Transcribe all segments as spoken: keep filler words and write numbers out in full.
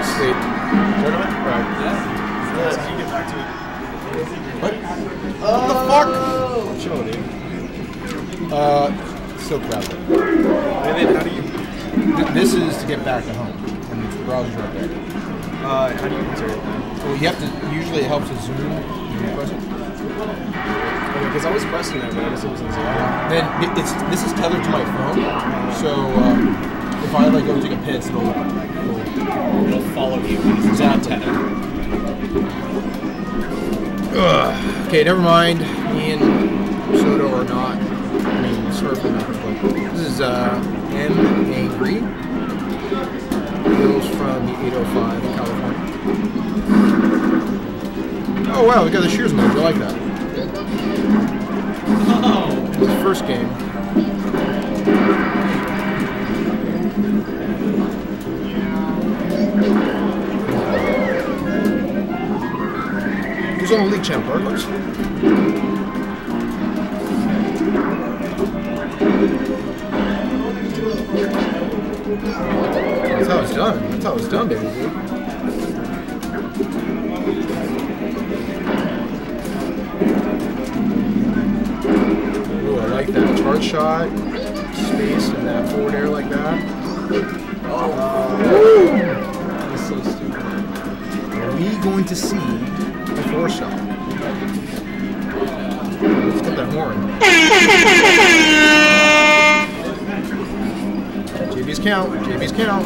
Sweet. Tournament? Right. Yeah. Let's get back to it. What? What the fuck? I'm chilling, dude. Uh, so crowded. And then how do you... Th this is to get back to home. And the browser's right there. Uh, how do you enter it then? Well, you have to, usually it helps with Zoom. You press it. Because I was pressing that, but I guess it wasn't zero. Then it- it's, this is tethered to my phone. So, um, if I like go take a piss, it'll, it'll, It'll follow you. Exactly. Ugh. Okay, never mind. Me and Soto are not. I mean, surfing not. This is uh, M Angry. Hails from the eight oh five in California. Oh wow, we got the Shears mode. I like that. Oh. It's the first game. Who's on the league champ? Barclays? That's how it's done. That's how it's done, baby. Dude. Ooh, I like that charge shot, space, and that forward air like that. Oh, That's so stupid. are we going to see a four shot? Let's get that horn. J B's count. J B's count.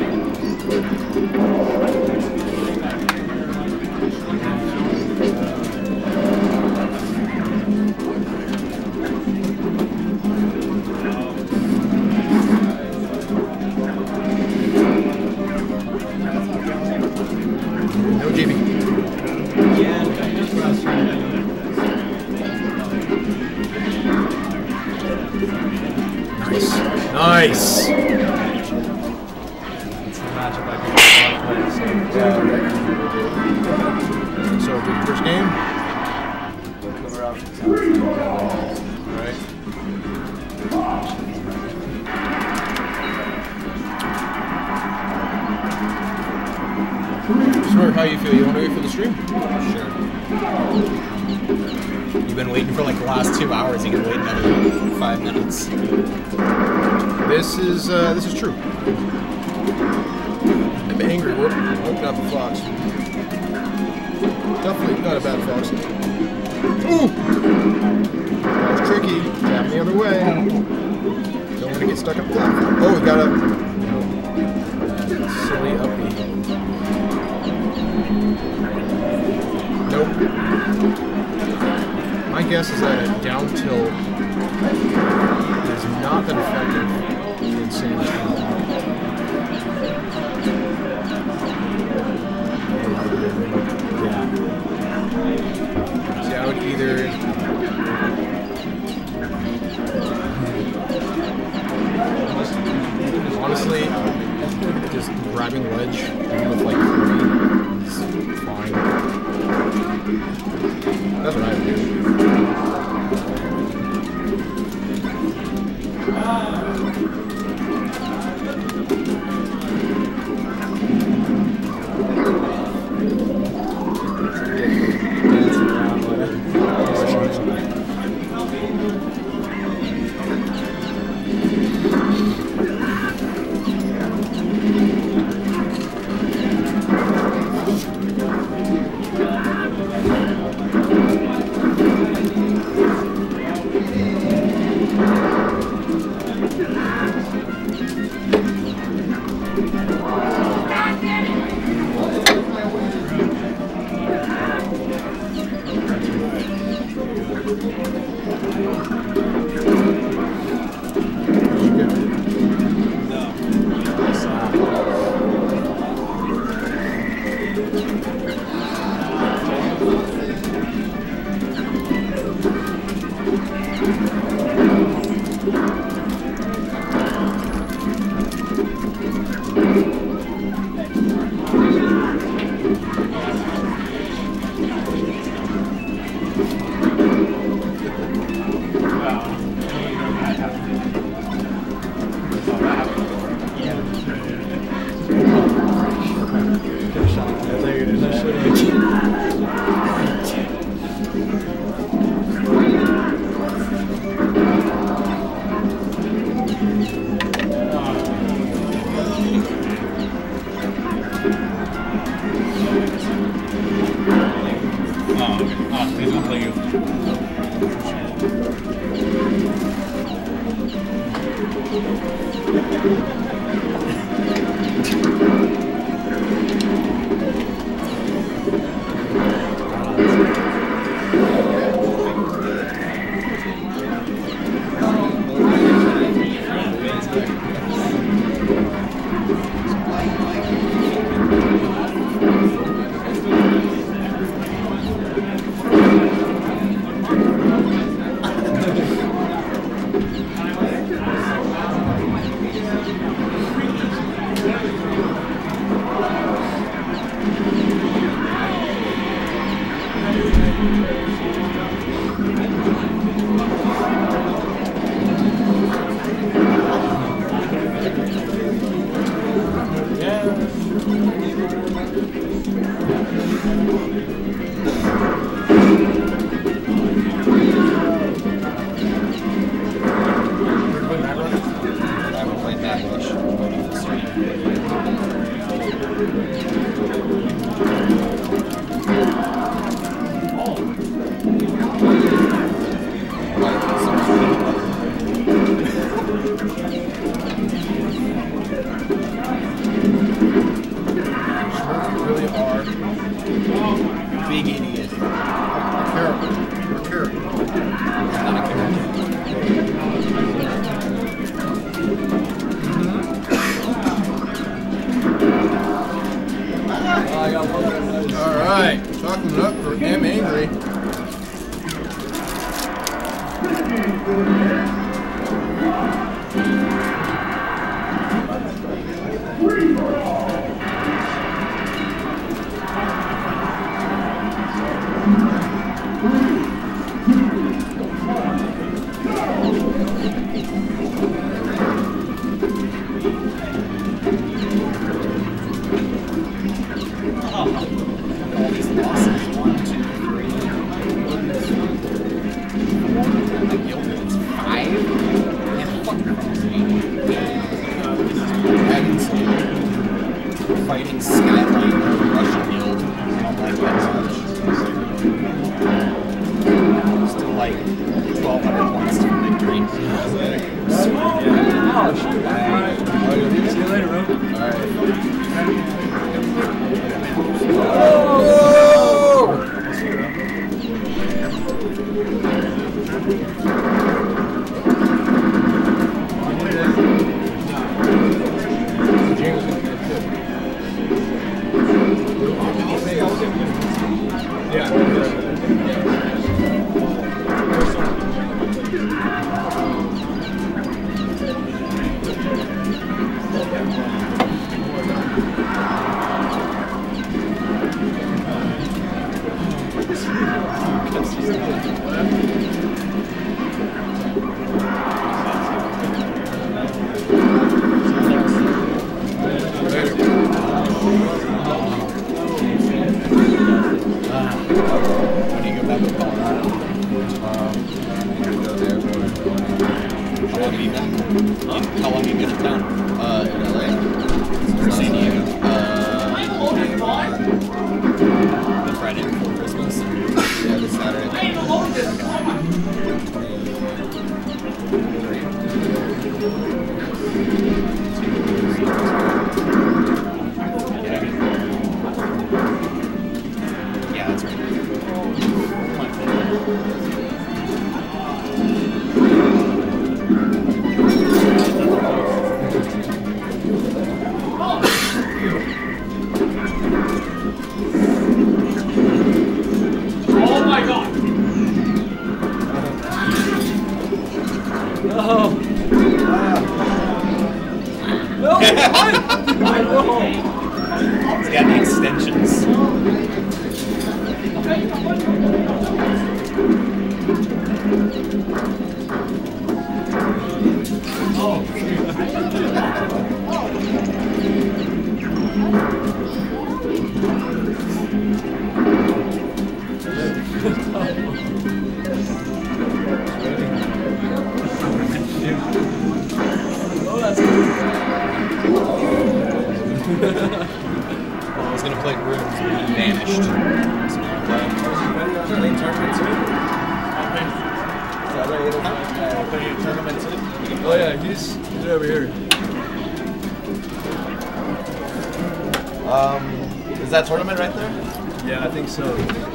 No J B. Nice. Nice. It's the matchup I think Yeah, right. So, do the first game. Alright. Swear, how you feel? You want to wait for the stream? Sure. You've been waiting for like the last two hours. You can wait another five minutes. This is uh, this is true. I'm angry. We're open up the fox. Definitely not a bad fox. Ooh! That was tricky. Tap the other way. Don't want to get stuck up there. Oh, we got a silly upbeat. Nope. My guess is that a down tilt is not that effective in sand. Yeah. See, I would either honestly just grabbing ledge with like three is fine. That's what I would do. Dancing around with it. dude. It's just Oh, okay. Oh, he's gonna play you. really are Big idiot. terrible. Terrible. Not a character. All right, chocolate up for M Angry. All these losses. One, two, three. The Gilman's five. And fucking Dragons. Fighting Skyline, the Russian guild. I don't like that much. Still like twelve hundred points to victory. Oh, shoot. See you later, bro. Alright. When do you go back to Colorado? Um, I'm gonna go there for how long have you been? Huh? How long have you been in town? Uh, in L A? Or San Diego? Uh, the Friday before Christmas? Yeah, this Saturday. Yeah, that's right. Oh my god! No! No! It's got the extensions. Oh, Oh, that's good. I was gonna play Runes, but he vanished. So now I'm playing. Playing tournament too? Playing tournament too? Oh yeah, he's, he's over here. Um, is that tournament right there? Yeah, I think so.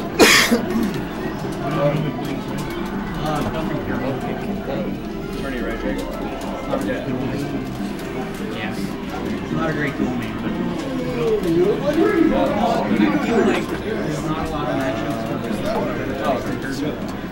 Tourney, right, Jake? Yeah. Yeah. It's not a great tool name, but I feel like there's not a lot of matchups. Is that what it is? Oh,